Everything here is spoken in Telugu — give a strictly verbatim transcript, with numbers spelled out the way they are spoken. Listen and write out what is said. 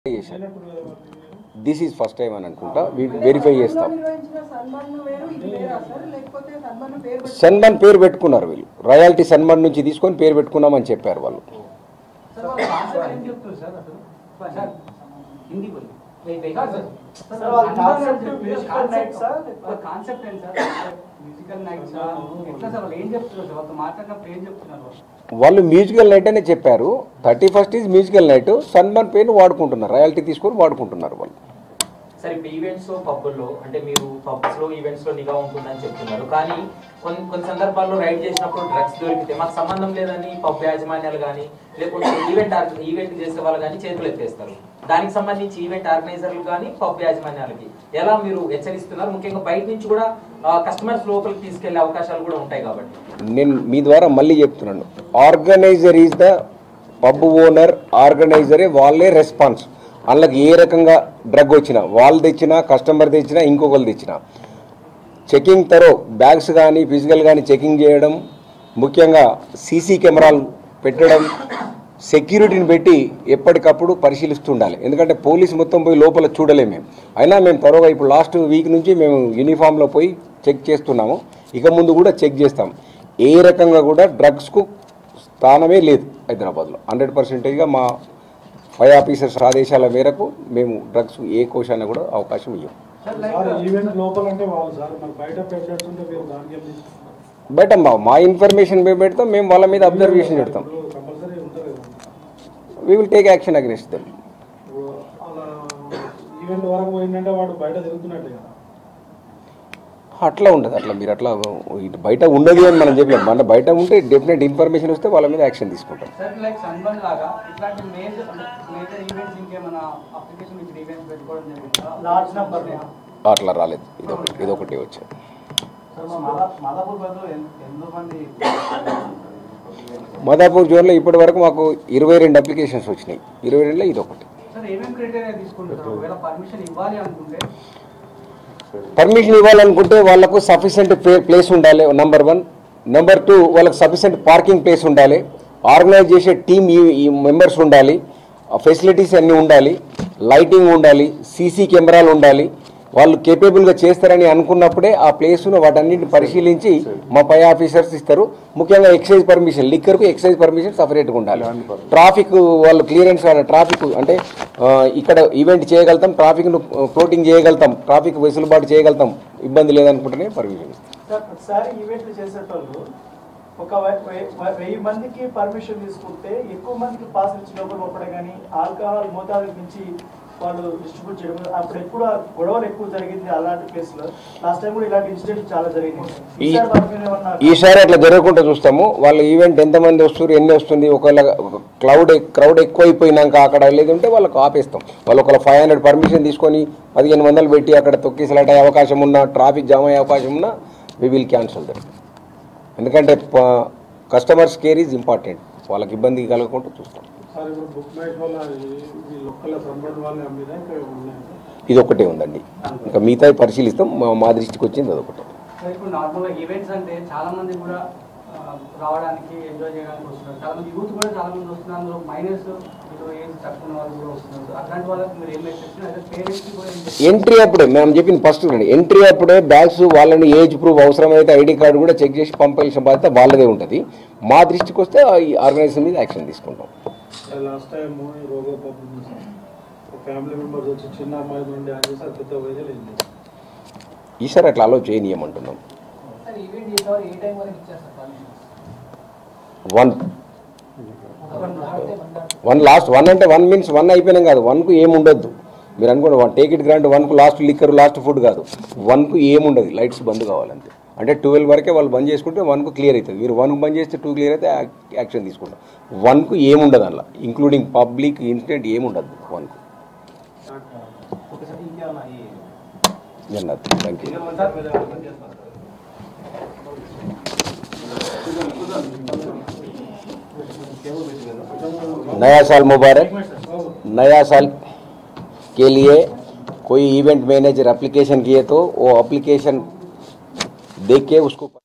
దిస్ ఈజ్ ఫస్ట్ టైం అని అనుకుంటా వెరిఫై చేస్తాం. సన్మాన్ పేరు పెట్టుకున్నారు వీళ్ళు, రాయల్టీ సన్మాన్ నుంచి తీసుకొని పేరు పెట్టుకున్నామని చెప్పారు వాళ్ళు. వాళ్ళు మ్యూజికల్ నైట్ అనే చెప్పారు. Thirty first is musical night, సన్మాన్ పేరు వాడుకుంటున్నారు, రాయల్టీ తీసుకొని వాడుకుంటున్నారు వాళ్ళు. సరే ఇప్పుడు ఈవెంట్స్ పబ్బుల్లో అంటే మీరు పబ్స్ లో ఈవెంట్స్ లో నిఘా ఉంటుందని చెప్తున్నారు, కానీ కొన్ని కొన్ని సందర్భాల్లో రైడ్ చేసినప్పుడు డ్రగ్స్ దొరికితే మాకు సంబంధం లేదని పబ్ యాజమాన్యాలు కానీ లేకుంటే ఈవెంట్ ఈవెంట్ చేసే వాళ్ళు కానీ చేతులు ఎత్తేస్తారు. దానికి సంబంధించి ఈవెంట్ ఆర్గనైజర్లు కానీ పబ్ యాజమాన్యాలకి ఎలా మీరు హెచ్చరిస్తున్నారు? ముఖ్యంగా బయట నుంచి కూడా కస్టమర్స్ లోపలికి తీసుకెళ్లే అవకాశాలు కూడా ఉంటాయి కాబట్టి నేను మీ ద్వారా మళ్ళీ చెప్తున్నాను, organiser is the pub owner, ఆర్గనైజరే వాళ్ళే రెస్పాన్స్. వాళ్ళకి ఏ రకంగా డ్రగ్ వచ్చినా, వాళ్ళు తెచ్చినా, కస్టమర్ తెచ్చినా, ఇంకొకరు తెచ్చినా చెకింగ్ తరో బ్యాగ్స్ కానీ ఫిజికల్ కానీ చెకింగ్ చేయడం, ముఖ్యంగా సీసీ కెమెరాలు పెట్టడం, సెక్యూరిటీని పెట్టి ఎప్పటికప్పుడు పరిశీలిస్తుండాలి. ఎందుకంటే పోలీసు మొత్తం పోయి లోపల చూడలేము మేము. అయినా మేము త్వరగా ఇప్పుడు లాస్ట్ వీక్ నుంచి మేము యూనిఫామ్లో పోయి చెక్ చేస్తున్నాము, ఇక ముందు కూడా చెక్ చేస్తాం. ఏ రకంగా కూడా డ్రగ్స్కు స్థానమే లేదు హైదరాబాద్లో. హండ్రెడ్ పర్సెంటేజ్గా మా ఫైవ్ ఆఫీసర్స్ ఆదేశాల మేరకు మేము డ్రగ్స్ ఏ కోశాన్ని కూడా అవకాశం ఇవ్వం. బయట మా మా ఇన్ఫర్మేషన్ మేము పెడతాం, మేము వాళ్ళ మీద అబ్జర్వేషన్ పెడతాం. We will take action against them. అట్లా ఉండదు, అట్లా మీరు అట్లా బయట ఉండదు అని మనం చెప్పలేము. మన బయట ఉంటే డెఫినెట్ ఇన్ఫర్మేషన్ వస్తే వాళ్ళ మీద యాక్షన్ తీసుకుంటాం. అట్లా రాలేదు, ఇదొకటి ఇదొకటి వచ్చారు. మాదాపూర్ జోన్లో ఇప్పటి వరకు మాకు ఇరవై రెండు అప్లికేషన్స్ వచ్చినాయి. ఇరవై రెండులో ఇదొకటి. పర్మిషన్ ఇవ్వాలనుకుంటే వాళ్ళకు సఫిషియెంట్ ప్లేస్ ఉండాలి, నెంబర్ వన్. నెంబర్ టూ, వాళ్ళకి సఫిషియెంట్ పార్కింగ్ ప్లేస్ ఉండాలి, ఆర్గనైజ్ చేసే టీమ్ ఈ మెంబర్స్ ఉండాలి, ఫెసిలిటీస్ అన్నీ ఉండాలి, లైటింగ్ ఉండాలి, సీసీ కెమెరాలు ఉండాలి. వాళ్ళు కేపబుల్గా చేస్తారని అనుకున్నప్పుడే ఆ ప్లేస్ను వాటన్నింటిని పరిశీలించి మా పై ఆఫీసర్స్ ఇస్తారు. ముఖ్యంగా ఎక్సైజ్ పర్మిషన్, లిక్కర్కు ఎక్సైజ్ పర్మిషన్ సపరేట్గా ఉండాలి. ట్రాఫిక్ వాళ్ళు క్లియరెన్స్, ట్రాఫిక్ అంటే ఇక్కడ ఈవెంట్ చేయగలుగుతాం, ట్రాఫిక్ను ఫ్లోటింగ్ చేయగలుగుతాం, ట్రాఫిక్ వెసులుబాటు చేయగలుగుతాం, ఇబ్బంది లేదనుకుంటేనే పర్మిషన్. ఒక వెయ్యి మందికి పర్మిషన్ తీసుకుంటే ఎక్కువ మందికి పాస్ ఇచ్చి లోపల పంపడం కానీ ఆల్కహాల్ మోతాదుకి మించి వాళ్ళు డిస్ట్రిబ్యూట్ చేయడం, అప్పుడు ఎక్కువ గొడవలు ఎక్కువ జరిగింది అలాంటి ప్లేస్లో. లాస్ట్ టైం కూడా ఇలాంటి ఇన్సిడెంట్ చాలా జరిగింది. ఈసారి అట్లా జరగకుండా చూస్తాము. వాళ్ళ ఈవెంట్ ఎంతమంది వస్తారు, ఎన్ని వస్తుంది, ఒకవేళ క్రౌడ్ క్రౌడ్ ఎక్కువైపోయినాక అక్కడ లేదంటే వాళ్ళకి ఆపేస్తాం. వాళ్ళు ఒకవేళ ఫైవ్ హండ్రెడ్ పర్మిషన్ తీసుకొని పదిహేను వందలు పెట్టి అక్కడ తొక్కిసలాటే అవకాశం ఉన్నా, ట్రాఫిక్ జామ్ అయ్యే అవకాశం ఉన్నా వి విల్ క్యాన్సల్ దట్. ఎందుకంటే కస్టమర్స్ కేర్ ఈజ్ ఇంపార్టెంట్, వాళ్ళకి ఇబ్బంది కలగకుండా చూస్తాం. ఇది ఒకటే ఉందండి, ఇంకా మిగతా పరిశీలిస్తాం. మా దృష్టికి వచ్చింది అదొకటే. రావడానికి ఎంజాయ్ చేయడానికి వస్తున్నారు చాలా మంది, యూత్ కూడా చాలా మంది వస్తున్నారు, అందులో మైనర్స్ ఏజ్ తక్కువ వాళ్ళు కూడా వస్తున్నారు. అట్లాంటి వాళ్ళకి మీరు ఏం మెసేజ్? ఎంట్రీ అప్పుడే మేము చెప్పింది ఫస్ట్, ఎంట్రీ అప్పుడే బ్యాగ్స్ వాళ్ళని ఏజ్ ప్రూఫ్ అవసరమైతే ఐడి కార్డు కూడా చెక్ చేసి పంపాల్సిన బాధ్యత వాళ్ళదే ఉంటుంది. మా దృష్టికి వస్తే ఈ ఆర్గనైజేషన్ మీద యాక్షన్ తీసుకుంటాం. లాస్ట్ టైం ఫ్యామిలీ మెంబర్స్ వచ్చి చిన్న అమ్మాయి నుండి పెద్ద వయసు ఈసారి అట్లా అలో చేయనీయమంటున్నాం. వన్ వన్ లాస్ట్ వన్ అంటే వన్ మీన్స్ వన్ అయిపోయినాం కాదు, వన్కు ఏముండొద్దు. మీరు అనుకోండి వన్ టేక్ ఇట్ గ్రాంట్, వన్కు లాస్ట్ లిక్కర్ లాస్ట్ ఫుడ్ కాదు, వన్కు ఏముండదు, లైట్స్ బంద్ కావాలంతే. అంటే ట్వెల్వ్ వరకే వాళ్ళు బంద్ చేసుకుంటే వన్కు క్లియర్ అవుతుంది. మీరు వన్కు బంద్ చేస్తే టూ క్లియర్ అయితే యాక్షన్ తీసుకుంటాం. వన్కు ఏముండదు అలా, ఇంక్లూడింగ్ పబ్లిక్ ఇన్సిడెంట్ ఏముండదు వన్కు. Thank you. नया साल मुबारक। नया साल के लिए कोई इवेंट मैनेजर एप्लीकेशन किए तो वो एप्लीकेशन देख के उसको